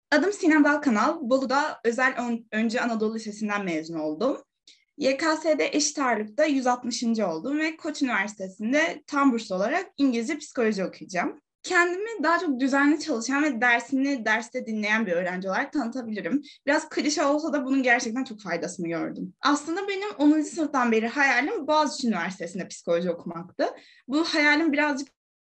Adım Sinem Balkanal. Bolu'da Özel Önce Anadolu Lisesi'nden mezun oldum. YKS'de eşit ağırlıkta 160. oldum ve Koç Üniversitesi'nde tam burs olarak İngilizce psikoloji okuyacağım. Kendimi daha çok düzenli çalışan ve dersini derste dinleyen bir öğrenci olarak tanıtabilirim. Biraz klişe olsa da bunun gerçekten çok faydasını gördüm. Aslında benim 10. sınıftan beri hayalim Boğaziçi Üniversitesi'nde psikoloji okumaktı. Bu hayalim birazcık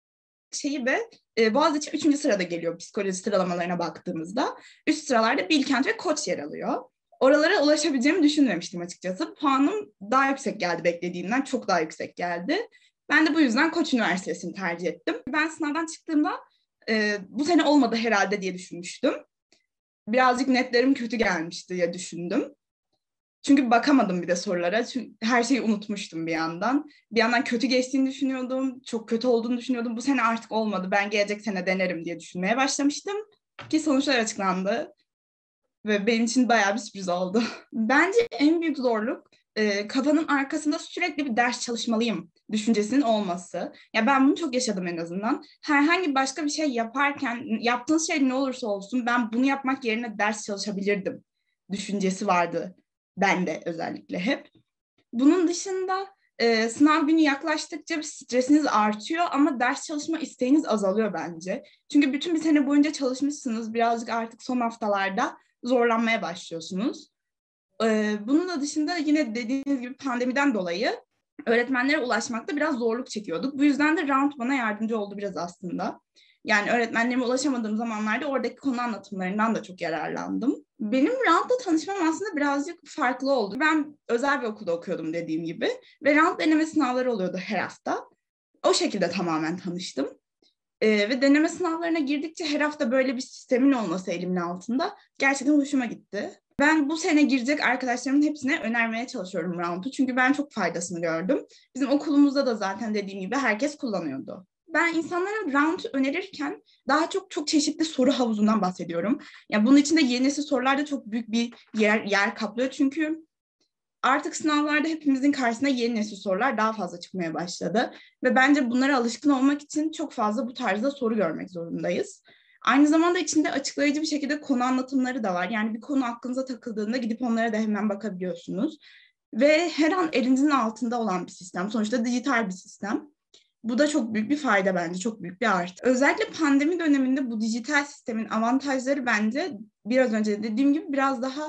Boğaziçi 3. sırada geliyor psikoloji sıralamalarına baktığımızda. Üst sıralarda Bilkent ve Koç yer alıyor. Oralara ulaşabileceğimi düşünmemiştim açıkçası. Puanım daha yüksek geldi beklediğimden, çok daha yüksek geldi. Ben de bu yüzden Koç Üniversitesi'ni tercih ettim. Ben sınavdan çıktığımda bu sene olmadı herhalde diye düşünmüştüm. Birazcık netlerim kötü gelmişti diye düşündüm. Çünkü bakamadım bir de sorulara. Çünkü her şeyi unutmuştum bir yandan. Bir yandan kötü geçtiğini düşünüyordum. Çok kötü olduğunu düşünüyordum. Bu sene artık olmadı. Ben gelecek sene denerim diye düşünmeye başlamıştım. Ki sonuçlar açıklandı. Ve benim için bayağı bir sürpriz oldu. Bence en büyük zorluk kafanın arkasında sürekli bir ders çalışmalıyım düşüncesinin olması. Ya ben bunu çok yaşadım en azından. Herhangi başka bir şey yaparken yaptığınız şey ne olursa olsun ben bunu yapmak yerine ders çalışabilirdim düşüncesi vardı bende özellikle hep. Bunun dışında sınav günü yaklaştıkça bir stresiniz artıyor ama ders çalışma isteğiniz azalıyor bence. Çünkü bütün bir sene boyunca çalışmışsınız. Birazcık artık son haftalarda zorlanmaya başlıyorsunuz. Bunun da dışında yine dediğiniz gibi pandemiden dolayı öğretmenlere ulaşmakta biraz zorluk çekiyorduk. Bu yüzden de Round bana yardımcı oldu biraz aslında. Yani öğretmenlerime ulaşamadığım zamanlarda oradaki konu anlatımlarından da çok yararlandım. Benim Round'la tanışmam aslında birazcık farklı oldu. Ben özel bir okulda okuyordum dediğim gibi ve Round deneme sınavları oluyordu her hafta. O şekilde tamamen tanıştım. Ve deneme sınavlarına girdikçe her hafta böyle bir sistemin olması elimin altında gerçekten hoşuma gitti. Ben bu sene girecek arkadaşlarımın hepsine önermeye çalışıyorum Round'u. Çünkü ben çok faydasını gördüm. Bizim okulumuzda da zaten dediğim gibi herkes kullanıyordu. Ben insanlara Round önerirken daha çok çeşitli soru havuzundan bahsediyorum. Yani bunun içinde yeni nesil sorular da çok büyük bir yer kaplıyor. Çünkü artık sınavlarda hepimizin karşısına yeni nesil sorular daha fazla çıkmaya başladı. Ve bence bunlara alışkın olmak için çok fazla bu tarzda soru görmek zorundayız. Aynı zamanda içinde açıklayıcı bir şekilde konu anlatımları da var. Yani bir konu aklınıza takıldığında gidip onlara da hemen bakabiliyorsunuz. Ve her an elinizin altında olan bir sistem. Sonuçta dijital bir sistem. Bu da çok büyük bir fayda bence, çok büyük bir artı. Özellikle pandemi döneminde bu dijital sistemin avantajları bence biraz önce dediğim gibi biraz daha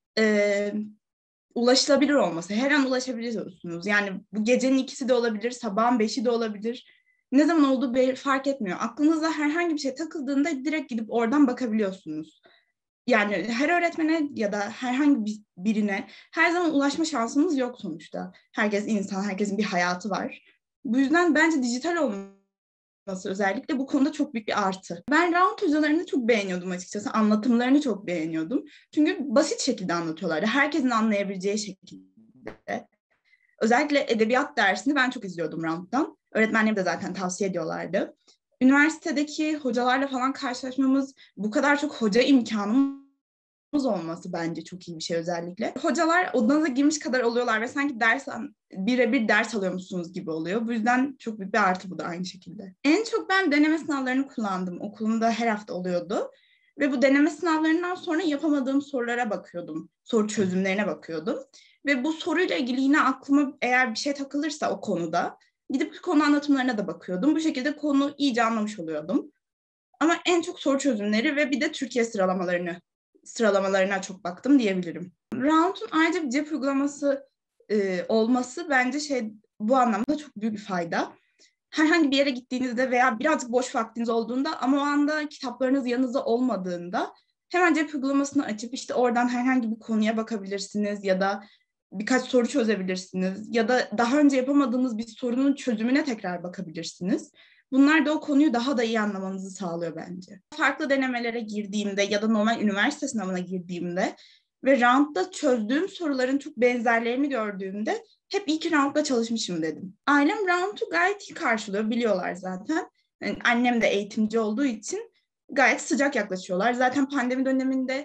e, ulaşılabilir olması. Her an ulaşabiliyorsunuz. Yani bu gecenin 2'si de olabilir, sabahın 5'i de olabilir. Ne zaman olduğu fark etmiyor. Aklınıza herhangi bir şey takıldığında direkt gidip oradan bakabiliyorsunuz. Yani her öğretmene ya da herhangi birine her zaman ulaşma şansımız yok sonuçta. Herkes insan, herkesin bir hayatı var. Bu yüzden bence dijital olması özellikle bu konuda çok büyük bir artı. Ben round hocalarını çok beğeniyordum açıkçası. Anlatımlarını çok beğeniyordum. Çünkü basit şekilde anlatıyorlardı. Herkesin anlayabileceği şekilde. Özellikle edebiyat dersini ben çok izliyordum round'dan. Öğretmenlerim de zaten tavsiye ediyorlardı. Üniversitedeki hocalarla falan karşılaşmamız, bu kadar çok hoca imkanımız olması bence çok iyi bir şey özellikle. Hocalar odanıza girmiş kadar oluyorlar ve sanki birebir ders alıyormuşsunuz gibi oluyor. Bu yüzden çok büyük bir artı bu da aynı şekilde. En çok ben deneme sınavlarını kullandım. Okulumda her hafta oluyordu. Ve bu deneme sınavlarından sonra yapamadığım sorulara bakıyordum. Soru çözümlerine bakıyordum. Ve bu soruyla ilgili yine aklıma eğer bir şey takılırsa o konuda gidip konu anlatımlarına da bakıyordum. Bu şekilde konu iyice anlamış oluyordum. Ama en çok soru çözümleri ve bir de Türkiye sıralamalarına çok baktım diyebilirim. Round'un ayrıca bir cep uygulaması olması bence bu anlamda çok büyük bir fayda. Herhangi bir yere gittiğinizde veya birazcık boş vaktiniz olduğunda ama o anda kitaplarınız yanınızda olmadığında hemen cep uygulamasını açıp işte oradan herhangi bir konuya bakabilirsiniz ya da birkaç soru çözebilirsiniz ya da daha önce yapamadığınız bir sorunun çözümüne tekrar bakabilirsiniz. Bunlar da o konuyu daha da iyi anlamanızı sağlıyor bence. Farklı denemelere girdiğimde ya da normal üniversite sınavına girdiğimde ve roundda çözdüğüm soruların çok benzerlerini gördüğümde hep iyi ki roundda çalışmışım dedim. Ailem roundu gayet iyi karşılıyor, biliyorlar zaten. Yani annem de eğitimci olduğu için gayet sıcak yaklaşıyorlar. Zaten pandemi döneminde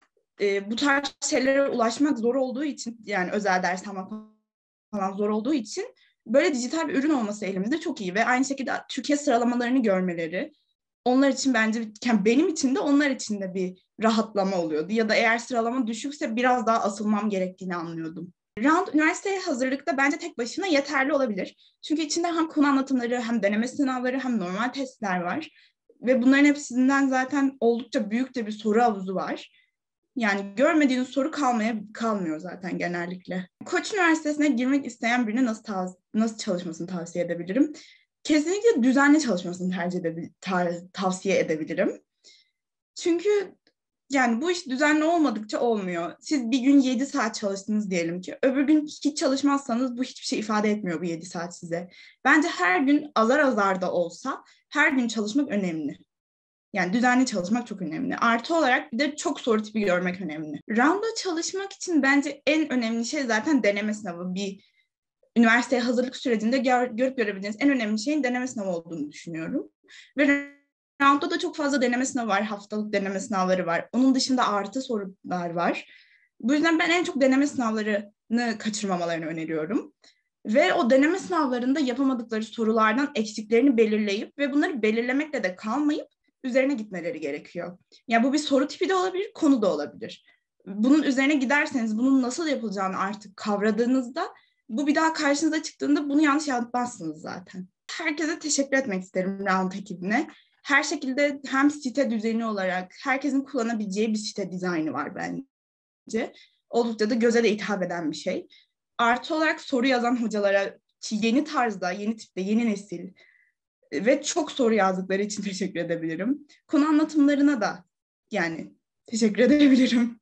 bu tarz şeylere ulaşmak zor olduğu için, yani özel ders almak falan zor olduğu için böyle dijital bir ürün olması elimizde çok iyi ve aynı şekilde Türkiye sıralamalarını görmeleri, onlar için bence, yani benim için de onlar için de bir rahatlama oluyordu. Ya da eğer sıralama düşükse biraz daha asılmam gerektiğini anlıyordum. Round üniversiteye hazırlıkta bence tek başına yeterli olabilir. Çünkü içinde hem konu anlatımları, hem deneme sınavları, hem normal testler var. Ve bunların hepsinden zaten oldukça büyük de bir soru havuzu var. Yani görmediğiniz soru kalmıyor zaten genellikle. Koç Üniversitesi'ne girmek isteyen birine nasıl çalışmasını tavsiye edebilirim? Kesinlikle düzenli çalışmasını tavsiye edebilirim. Çünkü yani bu iş düzenli olmadıkça olmuyor. Siz bir gün 7 saat çalıştınız diyelim ki. Öbür gün hiç çalışmazsanız bu hiçbir şey ifade etmiyor, bu 7 saat size. Bence her gün azar azar da olsa her gün çalışmak önemli. Yani düzenli çalışmak çok önemli. Artı olarak bir de çok soru tipi görmek önemli. Round'a çalışmak için bence en önemli şey zaten deneme sınavı. Bir üniversiteye hazırlık sürecinde görüp görebileceğiniz en önemli şeyin deneme sınavı olduğunu düşünüyorum. Ve Round'da da çok fazla deneme sınavı var. Haftalık deneme sınavları var. Onun dışında artı sorular var. Bu yüzden ben en çok deneme sınavlarını kaçırmamalarını öneriyorum. Ve o deneme sınavlarında yapamadıkları sorulardan eksiklerini belirleyip ve bunları belirlemekle de kalmayıp üzerine gitmeleri gerekiyor. Yani bu bir soru tipi de olabilir, konu da olabilir. Bunun üzerine giderseniz, bunun nasıl yapılacağını artık kavradığınızda, bu bir daha karşınıza çıktığında bunu yanlış yapmazsınız zaten. Herkese teşekkür etmek isterim Round ekibine. Her şekilde hem site düzeni olarak herkesin kullanabileceği bir site dizaynı var bence. Oldukça da göze de hitap eden bir şey. Artı olarak soru yazan hocalara, ki yeni tarzda, yeni tipte, yeni nesil ve çok soru yazdıkları için teşekkür edebilirim. Konu anlatımlarına da yani teşekkür edebilirim.